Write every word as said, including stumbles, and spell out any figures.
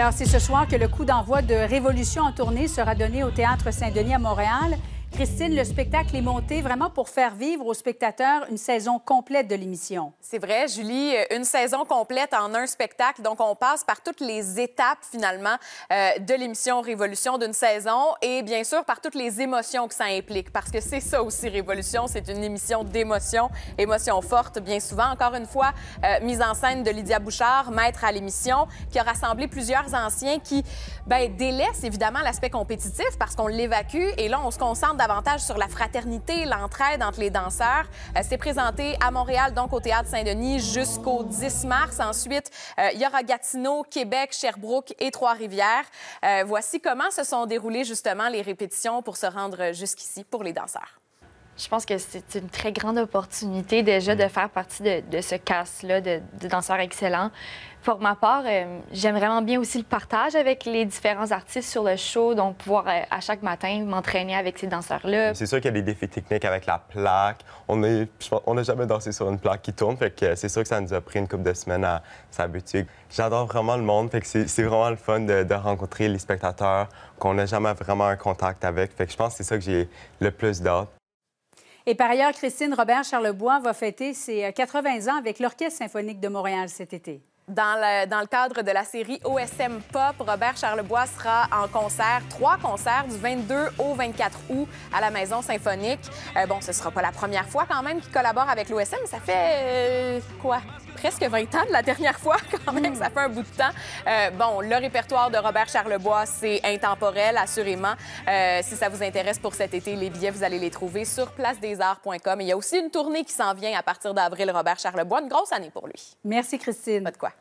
Alors, c'est ce soir que le coup d'envoi de Révolution en tournée sera donné au Théâtre Saint-Denis à Montréal. Christine, le spectacle est monté vraiment pour faire vivre aux spectateurs une saison complète de l'émission. C'est vrai, Julie, une saison complète en un spectacle. Donc, on passe par toutes les étapes, finalement, euh, de l'émission Révolution d'une saison et, bien sûr, par toutes les émotions que ça implique. Parce que c'est ça aussi, Révolution, c'est une émission d'émotions, émotions fortes, bien souvent. Encore une fois, euh, mise en scène de Lydia Bouchard, maître à l'émission, qui a rassemblé plusieurs anciens qui, bien, délaissent évidemment l'aspect compétitif parce qu'on l'évacue. Et là, on se concentre davantage sur la fraternité, l'entraide entre les danseurs. Euh, c'est présenté à Montréal, donc au Théâtre Saint-Denis, jusqu'au dix mars. Ensuite, euh, il y aura Gatineau, Québec, Sherbrooke et Trois-Rivières. Euh, voici comment se sont déroulées justement les répétitions pour se rendre jusqu'ici pour les danseurs. Je pense que c'est une très grande opportunité déjà de faire partie de, de ce cast-là de, de danseurs excellents. Pour ma part, euh, j'aime vraiment bien aussi le partage avec les différents artistes sur le show, donc pouvoir euh, à chaque matin m'entraîner avec ces danseurs-là. C'est sûr qu'il y a des défis techniques avec la plaque. On n'a jamais dansé sur une plaque qui tourne, fait que c'est sûr que ça nous a pris une couple de semaines à s'habituer. J'adore vraiment le monde, fait que c'est vraiment le fun de, de rencontrer les spectateurs qu'on n'a jamais vraiment un contact avec. Fait que je pense que c'est ça que j'ai le plus d'hâte. Et par ailleurs, Christine, Robert Charlebois va fêter ses quatre-vingts ans avec l'Orchestre symphonique de Montréal cet été. Dans le, dans le cadre de la série O S M Pop, Robert Charlebois sera en concert, trois concerts du vingt-deux au vingt-quatre août à la Maison Symphonique. Euh, bon, ce ne sera pas la première fois quand même qu'il collabore avec l'O S M. Ça fait euh, quoi? Presque vingt ans de la dernière fois quand même, ça fait un bout de temps. Euh, bon, le répertoire de Robert Charlebois, c'est intemporel, assurément. Euh, si ça vous intéresse pour cet été, les billets, vous allez les trouver sur place des arts point com. Il y a aussi une tournée qui s'en vient à partir d'avril, Robert Charlebois. Une grosse année pour lui. Merci, Christine. Pas de quoi.